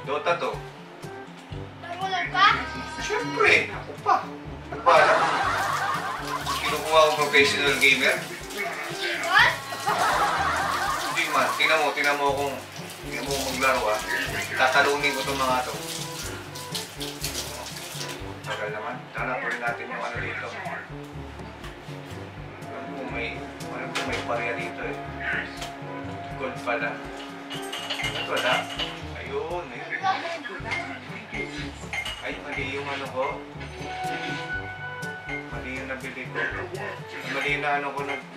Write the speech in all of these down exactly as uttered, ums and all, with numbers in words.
Dota to. Nagulat ka? Siyempre, ako pa. Ano ba alam? Kinukuha akong professional gamer? What? Hindi man. Tingnan mo, tingnan mo kung tingnan mo maglaro ah. Tatalunin ko itong mga to. Tagal naman. Tanapurin natin yung ano dito. Alam ko may, alam ko may barya dito eh. Gold pala. At wala. Ayun, ayun. Ay, mali yung ano ko. Mali yung nabili ko. Mali na ano ko nag...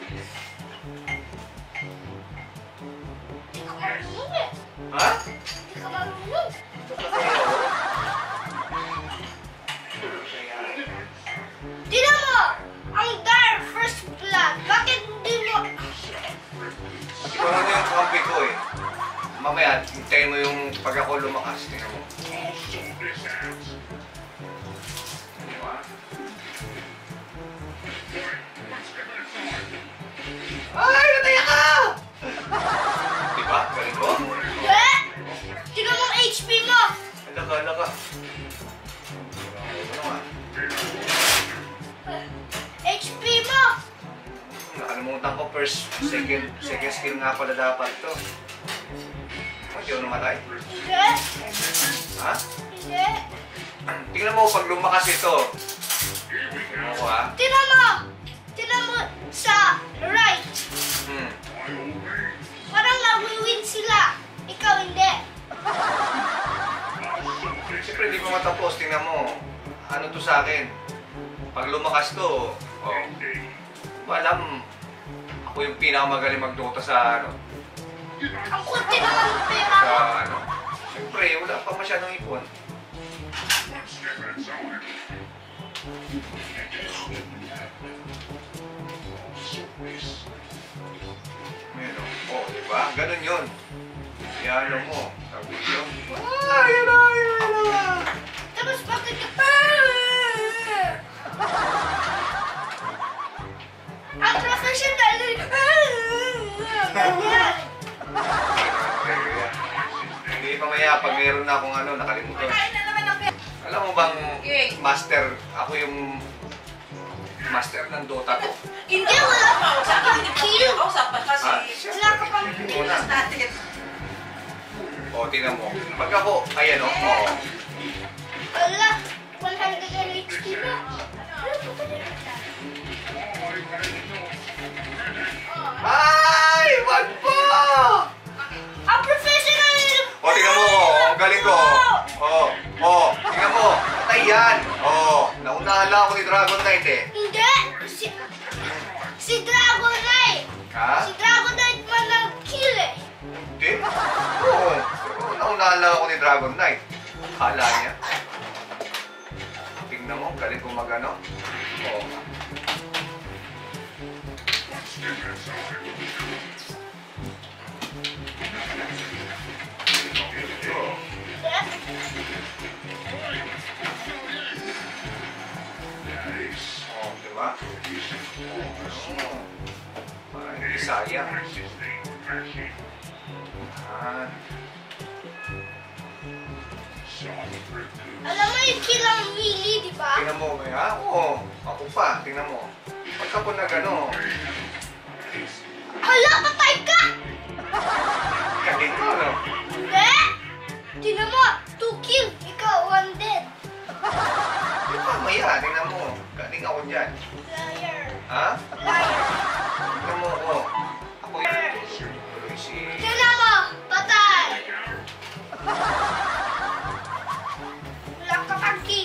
Hindi ka marunong eh. Ha? Hindi ka marunong. Tignan mo! Ang Dar First Blood. Bakit hindi mo... Ikaw na yung kampi ko eh. Mamaya, hintayin mo yung pag ako lumakas. Tingnan mo. Diba? Ay! Nataya ka! Diba? Galing ko? Hindi! Tignan mo ang H P mo! Ala ka, ala ka. Ano nga? H P mo! Nakalimutan ko first, second, second skill nga pala dapat to. Hindi ako namatay. Hindi! Ha? Hindi! Tingnan mo pag lumakas ito. Tingnan mo ha? Tignan mo! Tignan mo sa right. Hmm. Parang nag-win sila. Ikaw hindi. Siyempre hindi ko matapos. Tingnan mo. Ano to sa akin? Pag lumakas to, oh. Alam, ako yung pinakamagaling mag-Dota sa ano. Ang kunti naman ng pera Sa mo. ano. Siyempre, wala pa masyadong ipon. Meron. Oh, di ba? Ganun yun. Iano mo. Sabi yun. Ah, yun na, yun na. Tapos bakit ka... Ang professional. Ganyan. Hindi pa maya, pag meron na akong ano, nakalimutan. Kain na naman ang pera. Alam mo bang master, ako yung master ng Dota to. Hindi, wala pa. Wala kang kill. Ha? Wala ka pang kill. Una. O, tingnan mo. Pag ako, ayan o. Oo. Wala. one hundred H P na. Ay! Wag po! Ang professional. O, tingnan mo. Ang galing ko. O, o. Tingnan mo. Patay yan. O, naunahan lang ako ni Dragon Knight eh. Hindi. Si, si Dragon Knight. Ha? Si Dragon Knight man nag-kill eh. Hindi? Oo. Pero naunahan lang ako ni Dragon Knight. Kala niya. Tingnan mo. Galing ko magano. O. Oh, diba? Oh, parang hindi sayang. Ah, Alam mo yung kill ang melee, di ba? tingnan mo ba ha? Oo, ako pa, tingnan mo. Pagka po na gano, Hala, patay ka! galing ko, no? Hindi! Tingnan mo, two kill. Ikaw, one dead. Di ba, maya, tingnan mo. Galing ako dyan. Liar. Ha? Liar. Tingnan mo ako. Ako yung tuloy si... Tingnan mo, patay. Wala ka pang kill.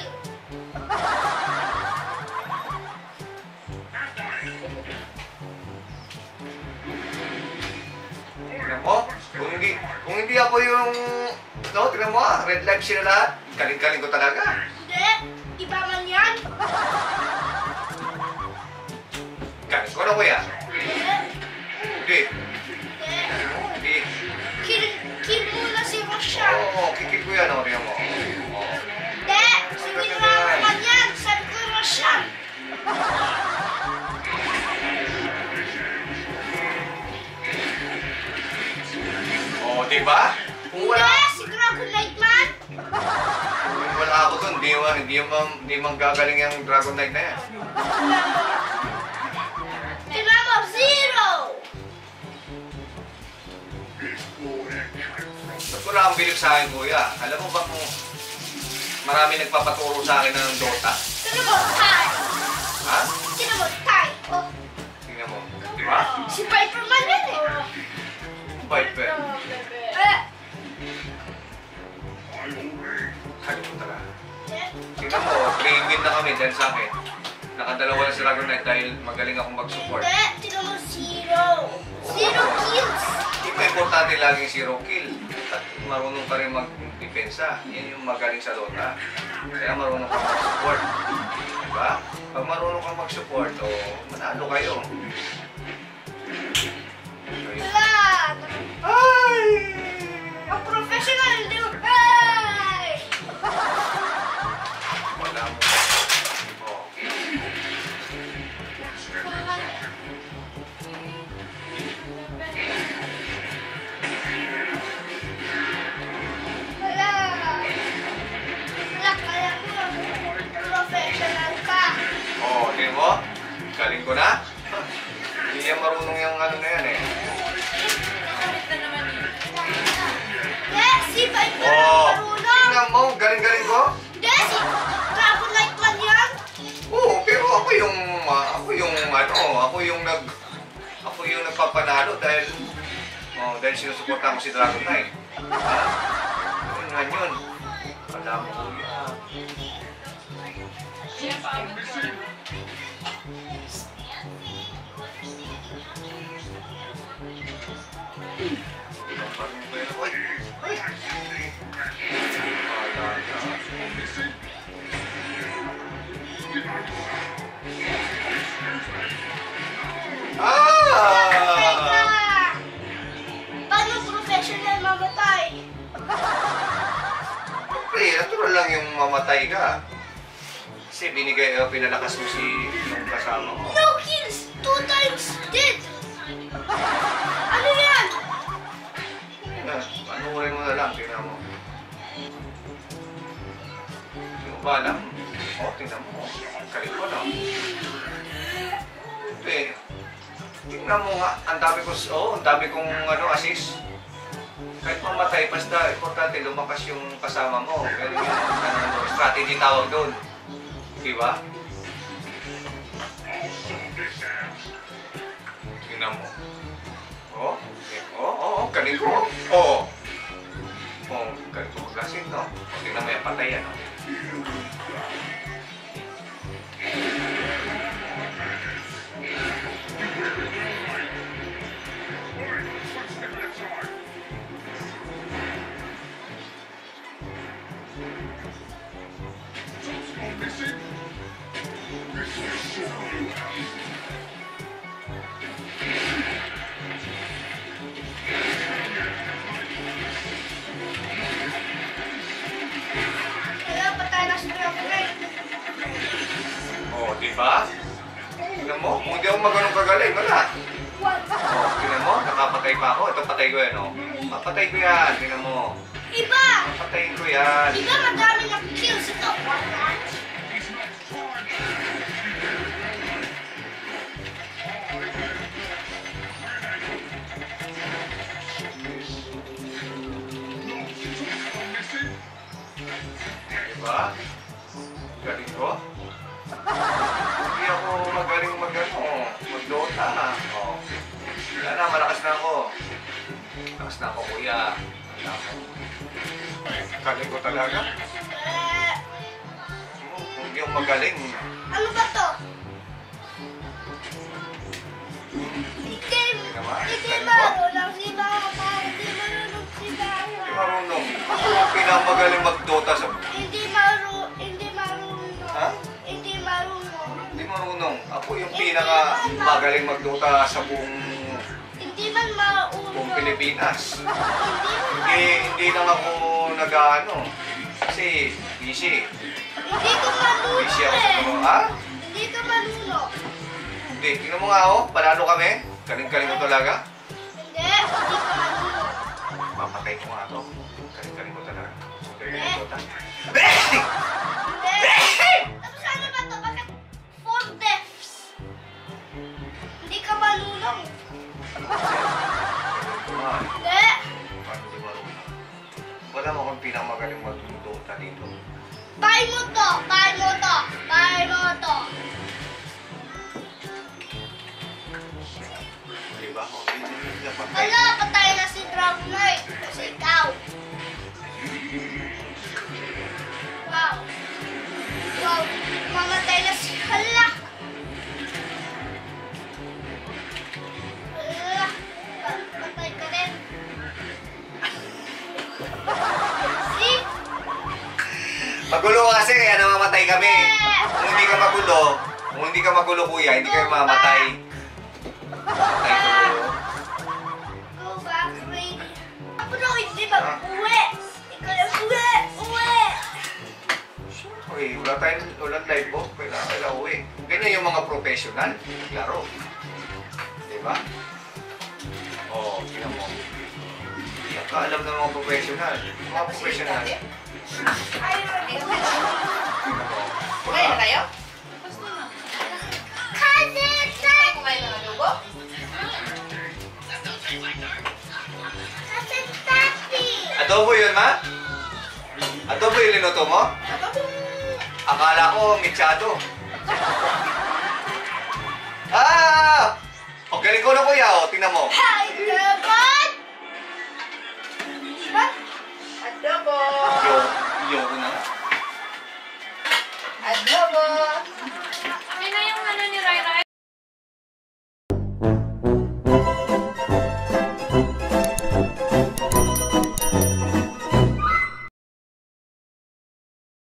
Tingnan mo. Kung hindi, kung hindi ako yung... No, tingnan mo ah. Red light sila lahat. Galing-galing ko talaga. Hindi, iba man yan. Galing ko na kuya. Hindi, Hindi. hindi. Hindi. Kill, kill muna si Roshan. Oo, kikik ko yan. O, tingnan mo. Oo. Hindi, si Winrar naman yan. Sabi ko Roshan. O, diba? Kung Hindi, wala... si Dragon Knight man. Kung wala ako doon, di, man- di, man, di man gagaling yung Dragon Knight na yan. Tingnan mo, zero! Ba't wala kang bilib sa akin, kuya? Alam mo ba kung marami nagpapaturo sa akin ng Dota? Tingnan mo, tie! Ha? Tingnan mo, tie! Oh, Tingnan mo. Di ba? si Piper man yan eh! Viper. Eh, Kalimutan ka. eh, Tingnan mo, three win na kami dyan sa akin. Nakadalawa na si Dragon Knight dahil magaling akong mag-support. Hindi, tingnan mo, zero! Zero kills! Hindi pa importante laging zero kill. At marunong ka rin mag-depensa. Yan yung magaling sa Dota. Kaya marunong ka mag-support. Diba? Pag marunong ka mag-support, o manalo kayo. Wala! Ay! Ang professional, di ba? Ay! Wala mo. Oh. Wala! Wala, kaya mo. Professional ka. Oh, tingnan mo? Galing ko na? Hindi yan marunong yung ano na yan eh. Yes, si Piper ang Oh, marunong. tingnan mo, galing-galing ko? Hindi, si Dragon Knight man yan. Oo, pero ako yung, ah, ako yung, ano, ako yung nag, ako yung nagpapanalo dahil, oh, dahil sinusuporta ko si Dragon Knight. Ah, yun nga yun. Alam mo, kuya. Parang ba yun? Uy! Uy! Wala na. Ah! Paano professional mamatay? Pre, natural lang yung mamatay ka. Kasi binigay, uh, pinalakas mo si yung kasama mo. No kills! Two times dead! Ano yan? Yan, panuorin mo na lang, tingnan mo. Hindi mo ba alam? O, tingnan mo. Kalit ko, no? Pre, tingnan mo nga, ang dami ko, oh, ang dami kong ano, assist. Kahit mamatay, basta importante lumakas yung kasama mo. Ganun yung ano, strategy tawag doon. Diba? Tingnan mo. Oh, okay. Oh, oh, oh, galing ko. Oh. Oh, galing ko maglasin, no? O, tingnan mo yan, patay yan, no? Kaya patay na si Dragon Knight. Oh, diba? Tingnan mo, kung hindi ako maganong kagaling, wala. Oh, tingnan mo, nakapatay pa ako. Ito, patay ko yan, oh. Papatay ko yan, tingnan mo. Iba! Papatayin ko yan. Iba madami na kills ito. Diba? Galing ko. Hindi ako magaling mag-ano, mag-Dota. Oh. Wala na, malakas na ako. Malakas na ako, kuya. Wala ako. Galing ko talaga. Eh, Kung hindi ako magaling, ano ba to? Hindi, hindi marunong si Mama. Hindi marunong si Mama. hindi marunong. Ako yung pinamagaling mag-Dota sa... Hindi marunong. Hindi marunong. Ha? Hindi marunong. Hindi marunong. Ako yung pinaka magaling mag-Dota sa buong, Hindi man marunong. buong Pilipinas. Hindi man Hindi, hindi lang ako nag-ano. Kasi busy. Hindi ka marunong Busy ako sa eh. mga... Ha? Hindi ka marunong. Hindi. Tingnan mo nga ako. Panalo kami. Kaling-kaling mo talaga. Hindi, hindi ka marunong. Papatay ko nga to. Kaling-kaling mo talaga. Galing Eh, ko Dota? Hindi. Tapos ano ba to? Bakit four deaths? Hindi ka marunong. Ah, Hindi. paano di marunong? Wala mo akong pinakamagaling mag-Dota dito. Buy mo to. Buy mo to. Buy mo to. Diba? O, hindi nila patay. Hala, patay na si Dragon Knight. Kasi ikaw. Wow. Wow. Mamatay na si Hala. Hala. Patay ka rin. See? Magulo ka kasi kaya namamatay kami. Kung hindi ka magulo, kung hindi ka magulo kuya, hindi kayo mamatay. Mamatay tuloy. Go back, ready. Ako na hindi mag-uwi. Ikaw na uwi. Uwi. Okay, wala tayong walang live book. Kailangan kailangan uwi. Ganyan yung mga professional. Naglaro. Diba? Oo, oh, tingnan mo. Hindi ka alam ng mga professional. Mga professional. Ayun. Kumain na tayo? Kasi Tayo kumain ng adobo? Kasi Tati. Adobo yun, ma? Adobo yung linuto mo? Adobo. Akala ko mitsado. Ah! O, galing ko na kuya, o. Tingnan mo. Hi, Dragon. Adobo. Yo, yo ko na nga.